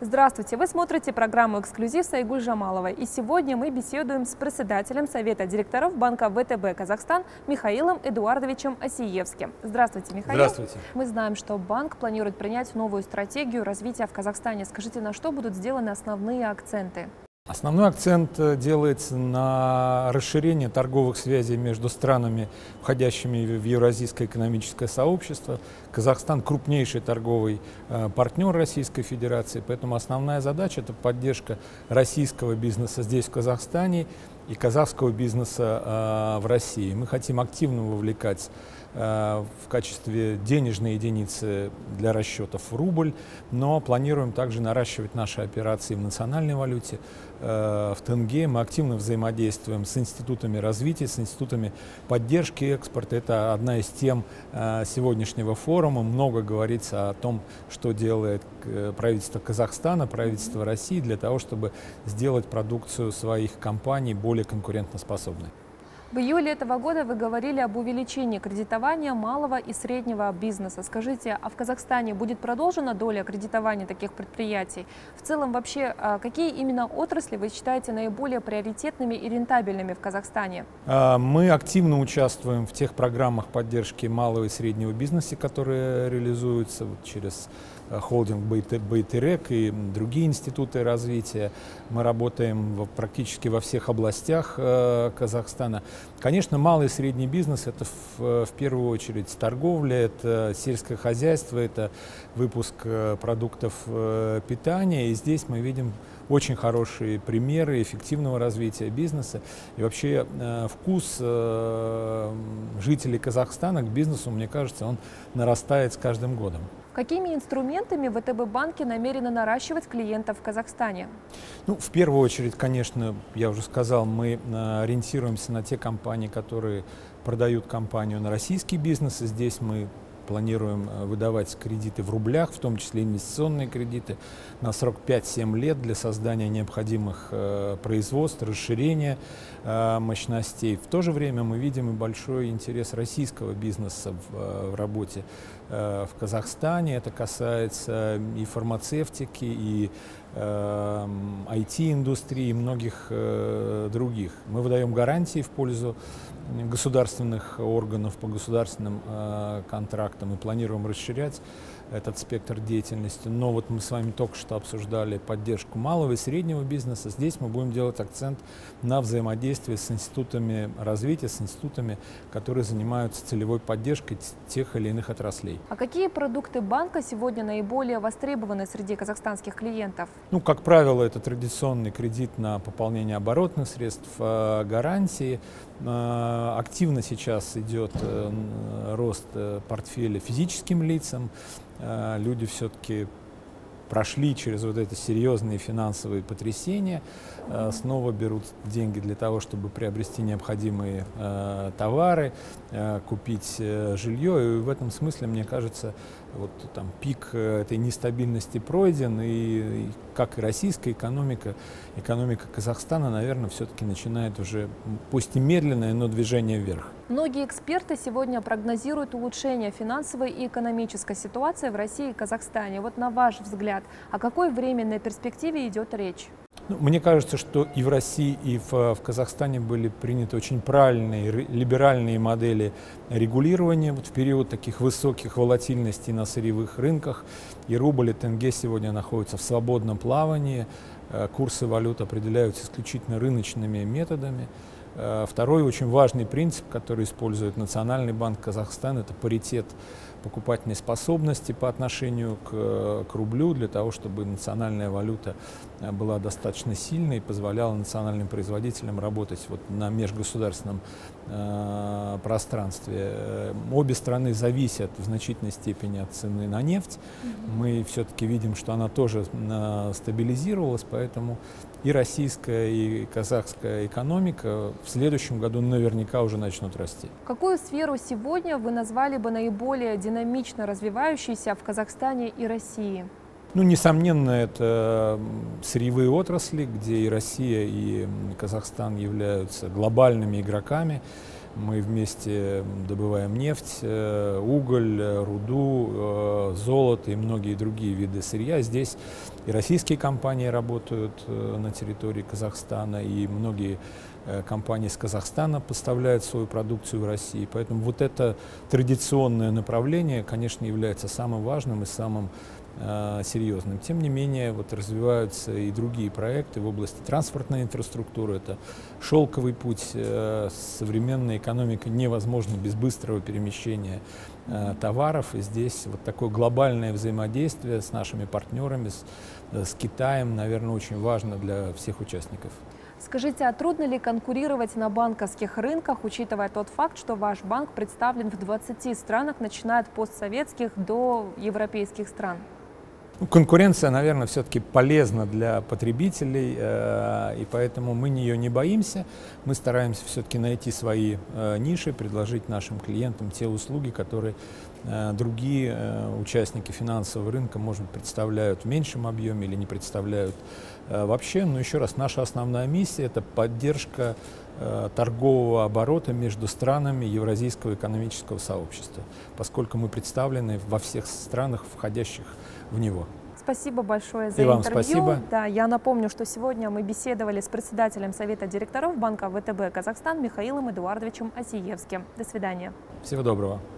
Здравствуйте! Вы смотрите программу «Эксклюзив» с Айгуль Жамаловой. И сегодня мы беседуем с председателем Совета директоров банка ВТБ Казахстан Михаилом Эдуардовичем Осиевским. Здравствуйте, Михаил. Здравствуйте. Мы знаем, что банк планирует принять новую стратегию развития в Казахстане. Скажите, на что будут сделаны основные акценты? Основной акцент делается на расширение торговых связей между странами, входящими в Евразийское экономическое сообщество. Казахстан – крупнейший торговый партнер Российской Федерации, поэтому основная задача – это поддержка российского бизнеса здесь, в Казахстане, и казахского бизнеса в России. Мы хотим активно вовлекать в качестве денежной единицы для расчетов рубль, но планируем также наращивать наши операции в национальной валюте, в тенге. Мы активно взаимодействуем с институтами развития, с институтами поддержки экспорта. Это одна из тем сегодняшнего форума. Много говорится о том, что делает правительство Казахстана, правительство России для того, чтобы сделать продукцию своих компаний более конкурентоспособной. В июле этого года вы говорили об увеличении кредитования малого и среднего бизнеса. Скажите, а в Казахстане будет продолжена доля кредитования таких предприятий? В целом вообще, какие именно отрасли вы считаете наиболее приоритетными и рентабельными в Казахстане? Мы активно участвуем в тех программах поддержки малого и среднего бизнеса, которые реализуются через холдинг Байтерек и другие институты развития. Мы работаем практически во всех областях Казахстана. Конечно, малый и средний бизнес – это в первую очередь торговля, это сельское хозяйство, это выпуск продуктов питания. И здесь мы видим очень хорошие примеры эффективного развития бизнеса. И вообще вкус жителей Казахстана к бизнесу, мне кажется, он нарастает с каждым годом. Какими инструментами ВТБ банки намерены наращивать клиентов в Казахстане? В первую очередь, конечно, я уже сказал, мы ориентируемся на те компании, которые продают компанию на российский бизнес. И здесь мы планируем выдавать кредиты в рублях, в том числе инвестиционные кредиты, на срок 5-7 лет для создания необходимых производств, расширения мощностей. В то же время мы видим и большой интерес российского бизнеса в работе в Казахстане. Это касается и фармацевтики, и IT-индустрии, и многих других. Мы выдаем гарантии в пользу государственных органов по государственным контрактам и планируем расширять этот спектр деятельности. Но вот мы с вами только что обсуждали поддержку малого и среднего бизнеса. Здесь мы будем делать акцент на взаимодействие с институтами развития, с институтами, которые занимаются целевой поддержкой тех или иных отраслей. А какие продукты банка сегодня наиболее востребованы среди казахстанских клиентов? Как правило, это традиционный кредит на пополнение оборотных средств, гарантии. Активно сейчас идет рост портфеля физическим лицам. Люди все-таки прошли через вот эти серьезные финансовые потрясения, снова берут деньги для того, чтобы приобрести необходимые товары, купить жилье. И в этом смысле, мне кажется, вот там пик этой нестабильности пройден, и как и российская экономика, экономика Казахстана, наверное, все-таки начинает уже, пусть и медленное, но движение вверх. Многие эксперты сегодня прогнозируют улучшение финансовой и экономической ситуации в России и Казахстане. Вот на ваш взгляд, о какой временной перспективе идет речь? Мне кажется, что и в России, и в Казахстане были приняты очень правильные, либеральные модели регулирования в период таких высоких волатильностей на сырьевых рынках. И рубль, и тенге сегодня находятся в свободном плавании. Курсы валют определяются исключительно рыночными методами. Второй очень важный принцип, который использует Национальный банк Казахстана, это паритет покупательной способности по отношению к рублю, для того, чтобы национальная валюта была достаточно сильной и позволяла национальным производителям работать на межгосударственном пространстве. Обе страны зависят в значительной степени от цены на нефть. Мы все-таки видим, что она тоже стабилизировалась, поэтому и российская, и казахская экономика в следующем году наверняка уже начнут расти. Какую сферу сегодня вы назвали бы наиболее динамично развивающейся в Казахстане и России? Несомненно, это сырьевые отрасли, где и Россия, и Казахстан являются глобальными игроками. Мы вместе добываем нефть, уголь, руду, золото и многие другие виды сырья. Здесь и российские компании работают на территории Казахстана, и многие компании из Казахстана поставляют свою продукцию в Россию. Поэтому вот это традиционное направление, конечно, является самым важным и самым серьезным. Тем не менее, вот развиваются и другие проекты в области транспортной инфраструктуры. Это шелковый путь. Современная экономика невозможна без быстрого перемещения товаров. И здесь вот такое глобальное взаимодействие с нашими партнерами, с Китаем, наверное, очень важно для всех участников. Скажите, а трудно ли конкурировать на банковских рынках, учитывая тот факт, что ваш банк представлен в 20 странах, начиная от постсоветских до европейских стран? Конкуренция, наверное, все-таки полезна для потребителей, и поэтому мы ее не боимся. Мы стараемся все-таки найти свои ниши, предложить нашим клиентам те услуги, которые другие участники финансового рынка, может быть, представляют в меньшем объеме или не представляют вообще. Но еще раз, наша основная миссия – это поддержка торгового оборота между странами Евразийского экономического сообщества, поскольку мы представлены во всех странах, входящих в него. Спасибо большое за интервью. Спасибо. Да, я напомню, что сегодня мы беседовали с председателем Совета директоров банка ВТБ Казахстан Михаилом Эдуардовичем Асиевским. До свидания. Всего доброго.